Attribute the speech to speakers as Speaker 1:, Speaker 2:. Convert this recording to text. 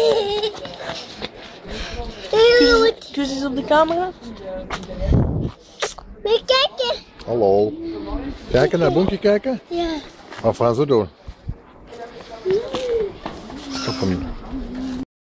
Speaker 1: Kus eens op de camera.
Speaker 2: Wil je kijken?
Speaker 3: Hallo. Kijken naar Boentje kijken?
Speaker 2: Ja.
Speaker 3: Of gaan ze door? Stop hem.